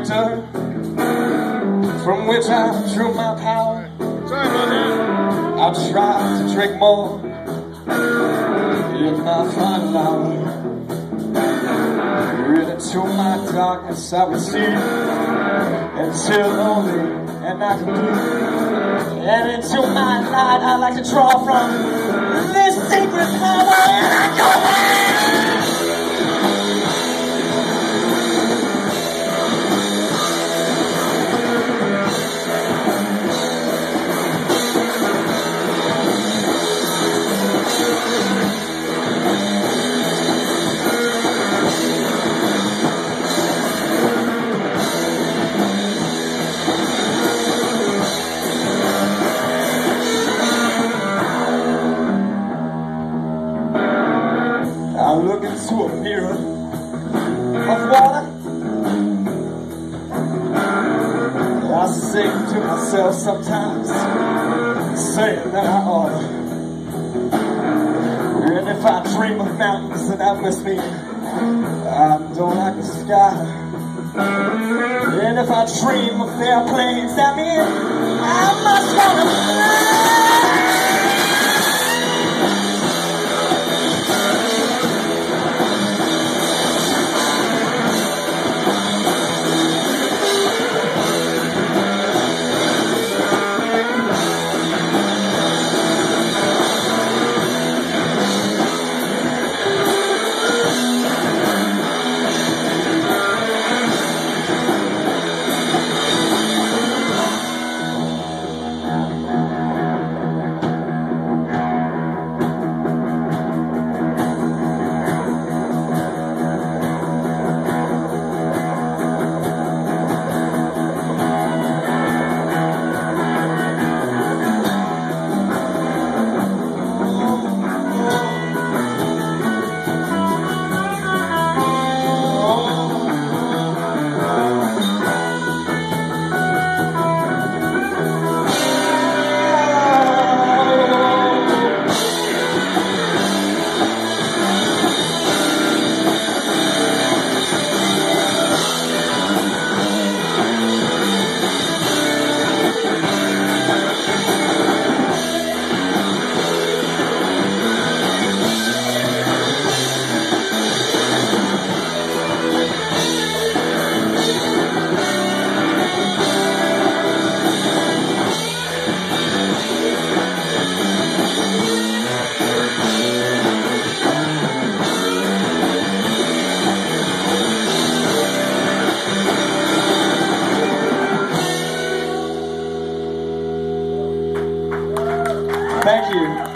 character from which I drew my power. Sorry about that. I tried to drink more in my final hour. Into my darkness I would see until lonely and not complete. And into my light I like to draw from this sacred power, and I go away. I look into a mirror of water. I sing to myself sometimes, saying that I ought. And if I dream of mountains that are with me, I don't like the sky. And if I dream of fair plains, that means I must want to fly. Thank you.